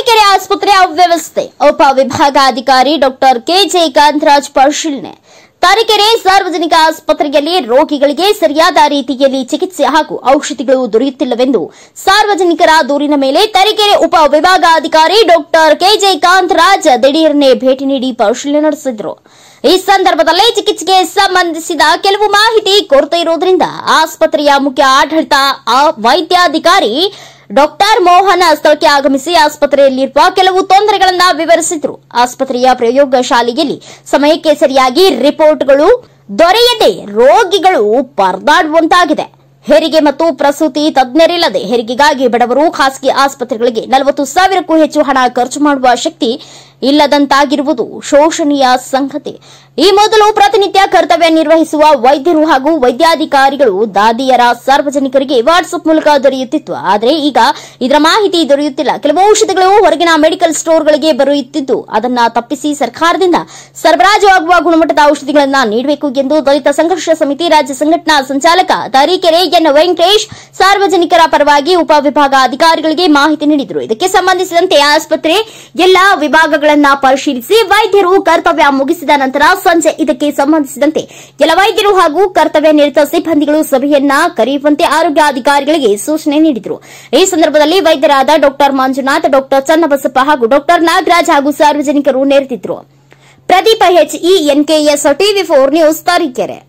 ತರೀಕೆರೆ ಆಸ್ಪತ್ರೆ ಅವ್ಯವಸ್ಥೆ ಉಪವಿಭಾಗಾಧಿಕಾರಿ ಡಾಕ್ಟರ್ ಕೆಜೆ ಕಾಂತರಾಜ್ ಪರಿಶೀಲನೆ. ತರೀಕೆರೆ ಸಾರ್ವಜನಿಕ ಆಸ್ಪತ್ರೆಯಲ್ಲಿ ರೋಗಿಗಳಿಗೆ ಸರಿಯಾದ ರೀತಿಯಲ್ಲಿ ಚಿಕಿತ್ಸೆ ಹಾಗೂ ಔಷಧಿಗಳು ದೊರೆಯುತ್ತಿಲ್ಲವೆಂದು ಸಾರ್ವಜನಿಕರ ದೂರಿನ ಮೇಲೆ ತರೀಕೆರೆ ಉಪವಿಭಾಗಾಧಿಕಾರಿ ಡಾಕ್ಟರ್ ಕೆಜೆ ಕಾಂತರಾಜ್ ದಿಢೀರನೆ ಭೇಟಿ ನೀಡಿ ಪರಿಶೀಲನೆ ನಡೆಸಿದರು. ಈ ಸಂದರ್ಭದಲ್ಲಿ ಚಿಕಿತ್ಸೆಗೆ ಸಂಬಂಧಿಸಿದ ಕೆಲವು ಮಾಹಿತಿ ಕೊರತೆ ಇರುವುದರಿಂದ ಆಸ್ಪತ್ರೆಯ ಮುಖ್ಯ ಆಡಳಿತ ವೈದ್ಯಾಧಿಕಾರಿ ಡಾಕ್ಟರ್ ಮೋಹನ್ ಸ್ಥಳಕ್ಕೆ ಆಗಮಿಸಿ ಆಸ್ಪತ್ರೆಯಲ್ಲಿರುವ ಕೆಲವು ತೊಂದರೆಗಳನ್ನು ವಿವರಿಸಿದರು. ಆಸ್ಪತ್ರೆಯ ಪ್ರಯೋಗಶಾಲೆಯಲ್ಲಿ ಸಮಯಕ್ಕೆ ಸರಿಯಾಗಿ ರಿಪೋರ್ಟ್ಗಳು ದೊರೆಯದೆ ರೋಗಿಗಳು ಪರದಾಡುವಂತಾಗಿದೆ. ಹೆರಿಗೆ ಮತ್ತು ಪ್ರಸೂತಿ ತಜ್ಞರಿಲ್ಲದೆ ಹೆರಿಗೆಗಾಗಿ ಬಡವರು ಖಾಸಗಿ ಆಸ್ಪತ್ರೆಗಳಿಗೆ 40,000ಕ್ಕೂ ಹೆಚ್ಚು ಹಣ ಖರ್ಚು ಮಾಡುವ ಶಕ್ತಿ ಇಲ್ಲದಂತಾಗಿರುವುದು ಶೋಷಣೀಯ ಸಂಗತಿ. ಈ ಮೊದಲು ಪ್ರತಿನಿತ್ಯ ಕರ್ತವ್ಯ ನಿರ್ವಹಿಸುವ ವೈದ್ಯರು ಹಾಗೂ ವೈದ್ಯಾಧಿಕಾರಿಗಳು ದಾದಿಯರ ಸಾರ್ವಜನಿಕರಿಗೆ ವಾಟ್ಸ್ಆಪ್ ಮೂಲಕ ದೊರೆಯುತ್ತಿತ್ತು. ಆದರೆ ಈಗ ಇದರ ಮಾಹಿತಿ ದೊರೆಯುತ್ತಿಲ್ಲ. ಕೆಲವು ಔಷಧಿಗಳು ಹೊರಗಿನ ಮೆಡಿಕಲ್ ಸ್ಟೋರ್ಗಳಿಗೆ ಬರುತ್ತಿದ್ದು ಅದನ್ನು ತಪ್ಪಿಸಿ ಸರ್ಕಾರದಿಂದ ಸರಬರಾಜು ಆಗುವ ಗುಣಮಟ್ಟದ ಔಷಧಿಗಳನ್ನು ನೀಡಬೇಕು ಎಂದು ದಲಿತ ಸಂಘರ್ಷ ಸಮಿತಿ ರಾಜ್ಯ ಸಂಘಟನಾ ಸಂಚಾಲಕ ತರೀಕೆರೆ ಎನ್ ವೆಂಕಟೇಶ್ ಸಾರ್ವಜನಿಕರ ಪರವಾಗಿ ಉಪವಿಭಾಗ ಅಧಿಕಾರಿಗಳಿಗೆ ಮಾಹಿತಿ ನೀಡಿದರು. ಇದಕ್ಕೆ ಸಂಬಂಧಿಸಿದಂತೆ ಆಸ್ಪತ್ರೆ ಎಲ್ಲಾ ವಿಭಾಗಗಳನ್ನು ಪರಿಶೀಲಿಸಿ ವೈದ್ಯರು ಕರ್ತವ್ಯ ಮುಗಿಸಿದ ನಂತರ ಸಂಜೆ ಇದಕ್ಕೆ ಸಂಬಂಧಿಸಿದಂತೆ ಕೆಲ ವೈದ್ಯರು ಹಾಗೂ ಕರ್ತವ್ಯ ನಿರತ ಸಿಬ್ಬಂದಿಗಳು ಸಭೆಯನ್ನ ಕರೆಯುವಂತೆ ಆರೋಗ್ಯಾಧಿಕಾರಿಗಳಿಗೆ ಸೂಚನೆ ನೀಡಿದರು. ಈ ಸಂದರ್ಭದಲ್ಲಿ ವೈದ್ಯರಾದ ಡಾಕ್ಟರ್ ಮಂಜುನಾಥ್, ಡಾಕ್ಟರ್ ಚನ್ನಬಸಪ್ಪ ಹಾಗೂ ಡಾಕ್ಟರ್ ನಾಗರಾಜ್ ಹಾಗೂ ಸಾರ್ವಜನಿಕರು ನೆರೆದಿದ್ದರು. Pradeep HE NKS TV4 news Tarikere.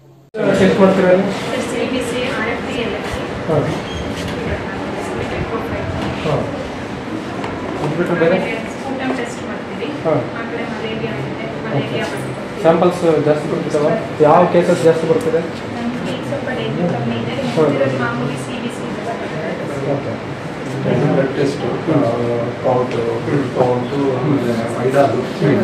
Samples ಜಾಸ್ತಿ ಬರ್ತಿದ್ದಾವ? ಯಾವ ಕೇಸಸ್ ಜಾಸ್ತಿ ಬರ್ತಿದೆ? ಬ್ಲಡ್ ಟೆಸ್ಟ್ ಕೌಂಟು ಐದಾರು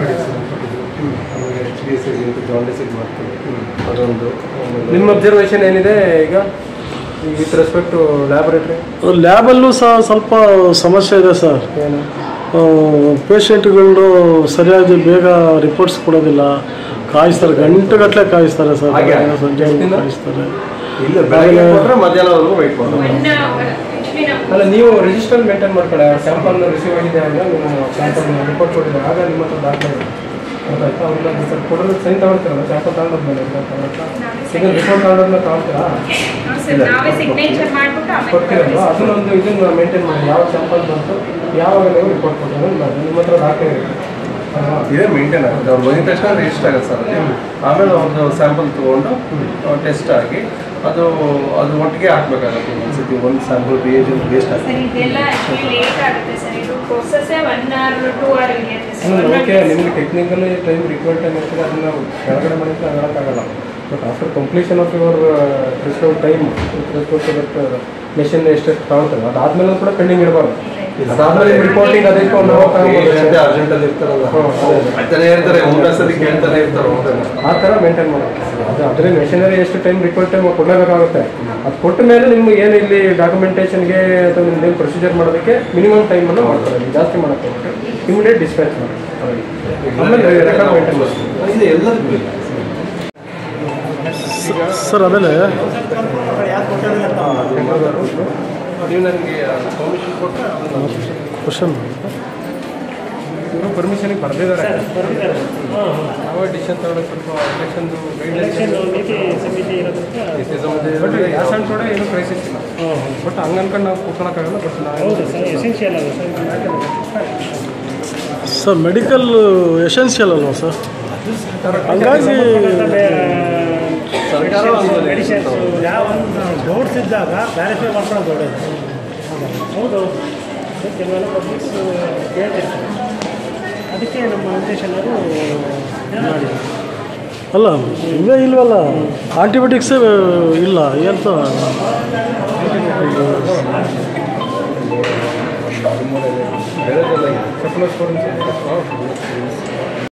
ಜಾಂಡಿಸ್ ಮಾಡ್ತೀವಿ. ಅದೊಂದು ನಿಮ್ಮ ಅಬ್ಸರ್ವೇಷನ್ ಏನಿದೆ ಈಗ ವಿತ್ ರೆಸ್ಪೆಕ್ಟ್ ಟು ಲ್ಯಾಬೊರೇಟರಿ? ಲ್ಯಾಬಲ್ಲೂ ಸಹ ಸ್ವಲ್ಪ ಸಮಸ್ಯೆ ಇದೆ ಸರ್. ಏನು ಪೇಷಂಟ್ಗಳು ಸರಿಯಾಗಿ ಬೇಗ ರಿಪೋರ್ಟ್ಸ್ ಕೊಡೋದಿಲ್ಲ, ಕಾಯಿಸ್ತಾರೆ, ಗಂಟೆಗಟ್ಟಲೆ ಕಾಯಿಸ್ತಾರೆ ಸರ್. ಸಂಜೆ ಕಾಯಿಸ್ತಾರೆ. ಇಲ್ಲ, ಬೆಳಗ್ಗೆ ಕೊಟ್ಟರೆ ಮಧ್ಯಾಹ್ನವರೆಗೂ ವೆಯ್ಟ್ ಮಾಡೋದು. ಅಲ್ಲ, ನೀವು ರಿಜಿಸ್ಟರ್ ಮೇಂಟೈನ್ ಮಾಡ್ಕೊಳ್ಳಿ. ಸ್ಯಾಂಪಲ್ ರಿಸೀವ್ ಆಗಿದೆ ಅಂದರೆ ನೀವು ಸ್ಯಾಂಪಲ್ ರಿಪೋರ್ಟ್ ಕೊಟ್ಟಿದ್ರೆ ಆಗ ನಿಮ್ಮ ಹತ್ರ ದಾಖಲೆ ಗೊತ್ತಾಯ್ತಾ? ಅವ್ರನ್ನ ಸರ್ ಕೊಡೋದು ಸೈನ್ ತಗೊಳ್ತೀರಲ್ಲ, ಸ್ಯಾಂಪಲ್ ತಗೊಂಡೋದ್ಮೇಲೆ ಈಗ ರಿಪೋರ್ಟ್ ತಗೊಂಡೋದ್ಮೇಲೆ ತಗೊಳ್ತೀರಾ? ಕೊಡ್ತೀರಲ್ವ, ಅದನ್ನೊಂದು ಇದನ್ನು ಮೇಂಟೈನ್ ಮಾಡಿ. ಯಾವ ಸ್ಯಾಂಪಲ್ ಬಂತು, ಯಾವಾಗ ನೀವು ರಿಪೋರ್ಟ್ ಕೊಟ್ಟಿರೋ ನಿಮ್ಮ ಹತ್ರ ದಾಖಲೆ ಇರುತ್ತೆ. ಇದೇ ಮೇಂಟೈನ್ ಆಗುತ್ತೆ. ಅವ್ರು ಬಂದಿದ ತಕ್ಷಣ ರಿಜಿಸ್ಟರ್ ಆಗುತ್ತೆ ಸರ್. ಆಮೇಲೆ ಅವ್ರದ್ದು ಸ್ಯಾಂಪಲ್ ತೊಗೊಂಡು ಟೆಸ್ಟ್ ಆಗಿ ಅದು ಒಟ್ಟಿಗೆ ಹಾಕಬೇಕಾಗುತ್ತೆ. ಒಂದ್ಸತಿ ಒಂದು ಸ್ಯಾಂಪಲ್ ವೇಸ್ಟ್ ಆಗುತ್ತೆ. ಓಕೆ, ನಿಮಗೆ ಟೆಕ್ನಿಕಲಿ ಟೈಮ್ ರಿಕ್ವೈರ್ಡ್ ಟೈಮ್ ಇರ್ತದೆ, ಅದನ್ನು ಕೆಳಗಡೆ ಮಾಡಿದ್ರೆ ಹೇಳೋಕ್ಕಾಗಲ್ಲ. But after completion of your prescribed time machine ಎಷ್ಟೆಷ್ಟು ತಗೊಳ್ತಾರೆ ಅದಾದ್ಮೇಲೆ ಕೂಡ ಪೆಂಡಿಂಗ್ ಇಡಬಾರ್ದು. ಅದಾದ್ಮೇಲೆ ರಿಪೋರ್ಟಿಂಗ್ ಅದಕ್ಕೆ ಅರ್ಜೆಂಟಲ್ಲಿ ಇರ್ತಾರಲ್ಲ, ಹೇಳ್ತಾನೆ ಇರ್ತಾರೆ, ಒಂದೊಂದ್ಸತಿ ಕೇಳ್ತಾನೆ ಇರ್ತಾರೆ. ಆ ಥರ ಮೇಂಟೈನ್ ಮಾಡಬೇಕು. ಅದು ಅದರ ಮೆಷಿನರಿ ಎಷ್ಟು ಟೈಮ್ ರಿಕ್ವೈರ್ಡ್ ಟೈಮ್ ಕೊಡಲೇಬೇಕಾಗುತ್ತೆ. ಅದು ಕೊಟ್ಟ ಮೇಲೆ ನಿಮ್ಗೆ ಏನು ಇಲ್ಲಿ ಡಾಕ್ಯುಮೆಂಟೇಷನ್ಗೆ ಅಥವಾ ನಿಮ್ದೇನು ಪ್ರೊಸೀಜರ್ ಮಾಡೋದಕ್ಕೆ ಮಿನಿಮಮ್ ಟೈಮನ್ನು ಮಾಡ್ತಾರೆ. ನೀವು ಜಾಸ್ತಿ ಮಾಡೋಕ್ಕೆ ಇಮಿಡಿಯೇಟ್ ಡಿಸ್ಪ್ಯಾಚ್ ಮಾಡಿ ಆಮೇಲೆ ರೆಕಾರ್ಡ್ ಮೇಂಟೈನ್ ಮಾಡಿ. ಇದು ಎಲ್ಲದಕ್ಕೂ ಸರ್. ಆಮೇಲೆ ನೀವು ನನಗೆ ಪರ್ಮಿಷನ್ ಕೊಟ್ಟರೆ ಕ್ವಶನ್ ಇವರು ಪರ್ಮಿಷನ್ಗೆ ಬರೆದಿದ್ದಾರೆ. ಯಾವ ಡಿಸಿಷನ್ ತಗೊಳ್ಳೋಕೆ ಸ್ವಲ್ಪ ಎಲೆಕ್ಷನ್ದು ಬಟ್ ಯಾಸನ್ ಕೂಡ ಏನೂ ಕ್ರೈಸಿಸ್ ಇಲ್ಲ. ಬಟ್ ಹಂಗೆ ಅನ್ಕೊಂಡು ನಾವು ಕೂತ್ಕೊಳ್ಳೋಕ್ಕಾಗಲ್ಲ. ಬಟ್ ಸರ್ ಮೆಡಿಕಲ್ ಎಸೆನ್ಷಿಯಲ್ ಅಲ್ವಾ ಸರ್? ಹಂಗಾಗಿ ಮೆಡಿಸಿನ್ಸ್ ಯಾವ ಡೌಟ್ಸ್ ಇದ್ದಾಗ ಕ್ಲಾರಿಫೈ ಮಾಡ್ಕೊಳ್ಳೋದು ಒಳ್ಳೆಯದು. ಹೌದು, ಕೆಲವೆಲ್ಲ ಪಬ್ಲಿಕ್ಸ್ ಕೇಳ್ತಿರ್ತಾರೆ. ಅದಕ್ಕೆ ನಮ್ಮ ನಿರ್ದೇಶನರು ಮಾಡಿ ಅಲ್ಲ ಇವೇ ಇಲ್ವಲ್ಲ, ಆಂಟಿಬಯೋಟಿಕ್ಸೇ ಇಲ್ಲ ಎಂತ ಬೇರೆ